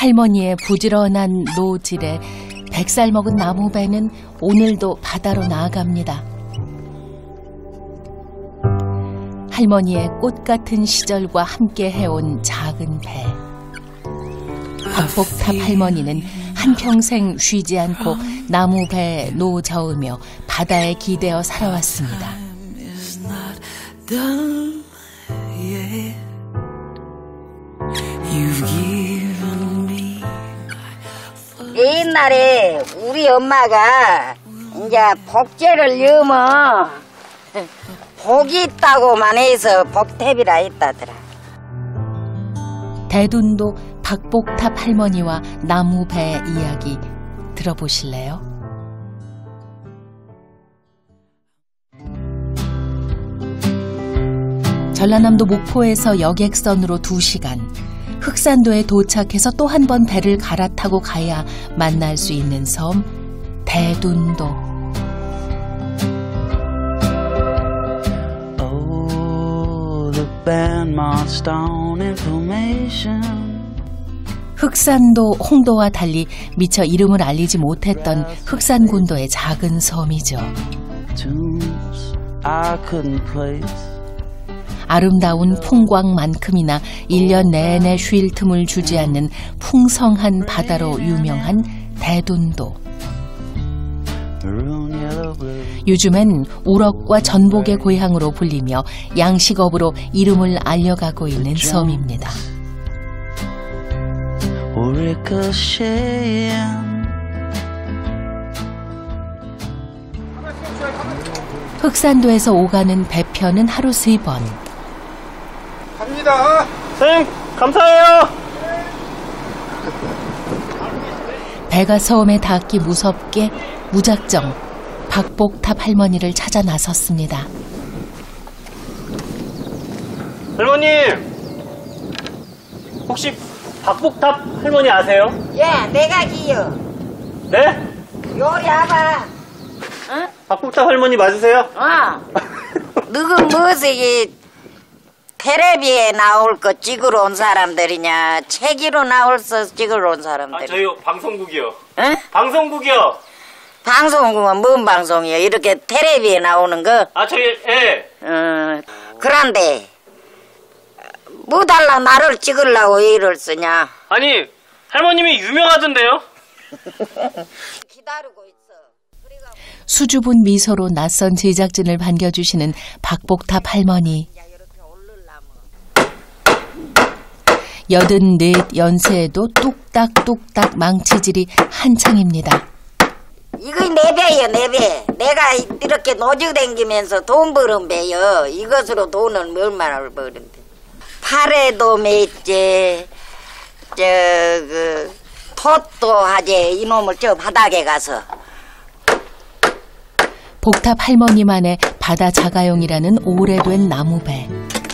할머니의 부지런한 노질에 100살 먹은 나무배는 오늘도 바다로 나아갑니다. 할머니의 꽃 같은 시절과 함께 해온 작은 배. 박복탑 할머니는 한평생 쉬지 않고 나무배에 노 저으며 바다에 기대어 살아왔습니다. 옛날에 우리 엄마가 이제 복제를 여면 복이 있다고만 해서 복탭이라 했다더라. 대둔도 박복탑 할머니와 나무배 이야기 들어보실래요? 전라남도 목포에서 여객선으로 2시간, 흑산도에 도착해서 또 한 번 배를 갈아타고 가야 만날 수 있는 섬 대둔도. 흑산도, 홍도와 달리 미처 이름을 알리지 못했던 흑산군도의 작은 섬이죠. 아름다운 풍광만큼이나 1년 내내 쉴 틈을 주지 않는 풍성한 바다로 유명한 대둔도. 요즘엔 우럭과 전복의 고향으로 불리며 양식업으로 이름을 알려가고 있는 섬입니다. 흑산도에서 오가는 배편은 하루 3번. 갑니다. 선생님, 감사해요. 배가 섬에 닿기 무섭게 무작정 박복탑 할머니를 찾아 나섰습니다. 할머님, 혹시 박복탑 할머니 아세요? 예, 내가 기요. 네? 요리 와봐. 응? 박복탑 할머니 맞으세요? 누군 무엇이 이 텔레비에 나올 거 찍으러 온 사람들이냐, 책으로 나올서 찍으러 온 사람들. 저희요, 방송국이요. 응? 방송국이요. 방송국은 뭔 방송이요? 이렇게 텔레비에 나오는 거? 저희, 예. 그런데 뭐 달라 나를 찍으려고 일을 쓰냐? 아니, 할머님이 유명하던데요? 기다리고 있어. 수줍은 미소로 낯선 제작진을 반겨주시는 박복탑 할머니. 84 연세에도 뚝딱뚝딱 망치질이 한창입니다. 이거 내 배요, 내 배. 내가 이렇게 노직댕기면서 돈 버는 배요. 이것으로 돈은 얼마나 버는데. 팔에도 맸지, 톳도 하지, 이놈을 저 바닥에 가서. 복탑 할머니만의 바다 자가용이라는 오래된 나무배.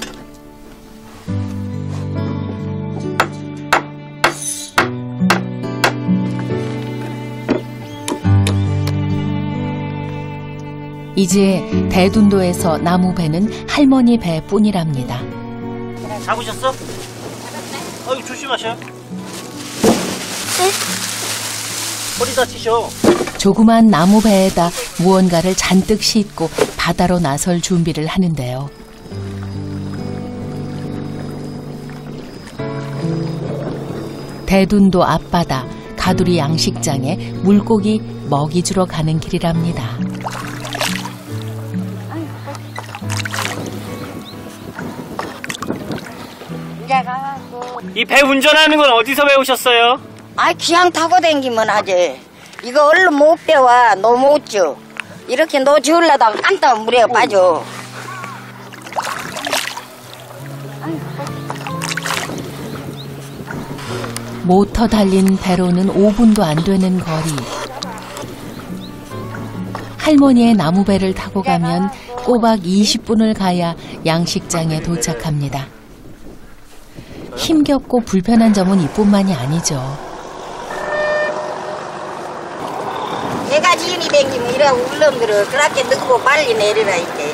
이제 대둔도에서 나무배는 할머니 배뿐이랍니다. 잡으셨어? 아유, 조심하셔. 허리 다치셔. 조그만 나무배에다 무언가를 잔뜩 싣고 바다로 나설 준비를 하는데요. 대둔도 앞바다 가두리 양식장에 물고기 먹이 주러 가는 길이랍니다. 이 배 운전하는 건 어디서 배우셨어요? 기양 타고 댕기면 하지. 이거 얼른 못 배워. 너 못 줘. 이렇게 너 주울라다가 깜짝 물에 빠져. 모터 달린 배로는 5분도 안 되는 거리. 할머니의 나무배를 타고 가면 꼬박 20분을 가야 양식장에 도착합니다. 힘겹고 불편한 점은 이뿐만이 아니죠. 배가 지인이 댕기면 이래 울렁들어. 그렇게 늦고 빨리 내리라 이렇게.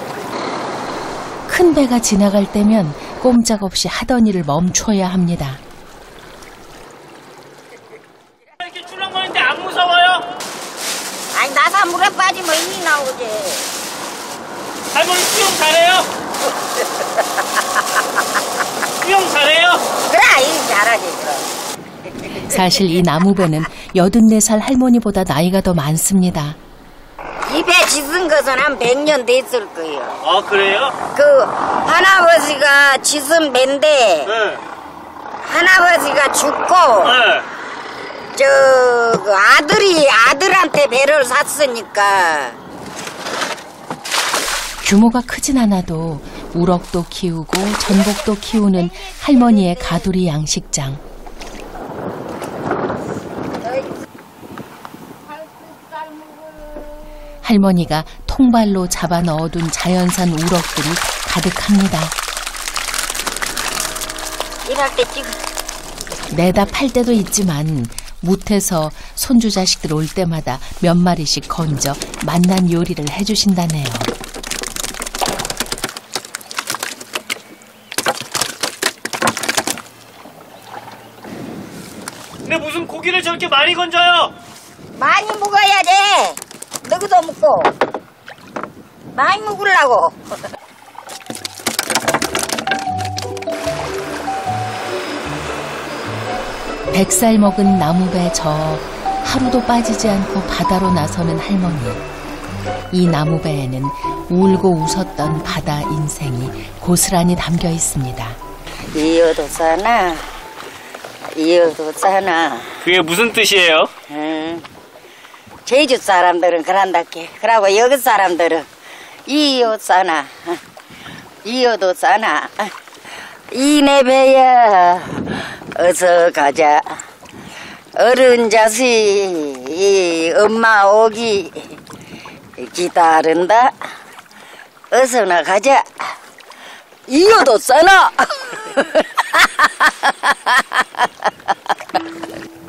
큰 배가 지나갈 때면 꼼짝없이 하던 일을 멈춰야 합니다. 많이 나오지. 할머니 수영 잘해요? 수영 잘해요? 그래, 일 잘하지, 그럼. 사실 이 나무배는 84살 할머니보다 나이가 더 많습니다. 입에 짖은 것은 한 100년 됐을 거예요. 아, 그래요? 그 할아버지가 짖은 배인데 네. 할아버지가 죽고 네. 그 아들한테 배를 샀으니까. 규모가 크진 않아도 우럭도 키우고 전복도 키우는 할머니의 가두리 양식장. 할머니가 통발로 잡아 넣어둔 자연산 우럭들이 가득합니다. 일할 때 찍어. 내다 팔 때도 있지만 무태서 손주 자식들 올 때마다 몇 마리씩 건져 맛난 요리를 해주신다네요. 근데 무슨 고기를 저렇게 많이 건져요? 많이 먹어야 돼. 너희도 먹고. 많이 먹으려고. 100살 먹은 나무배 저 하루도 빠지지 않고 바다로 나서는 할머니. 이 나무배에는 울고 웃었던 바다 인생이 고스란히 담겨 있습니다. 이어도 싸나 이어도 싸나. 그게 무슨 뜻이에요? 제주 사람들은 그런다께. 그러고 여기 사람들은 이어 싸나 이어도 싸나. 이내 배야 어서 가자. 어른 자식 엄마 오기 기다린다. 어서나 가자. 이어도 싸나.